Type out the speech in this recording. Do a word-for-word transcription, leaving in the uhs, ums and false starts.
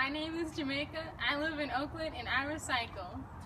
My name is Jamaica. I live in Oakland and I recycle.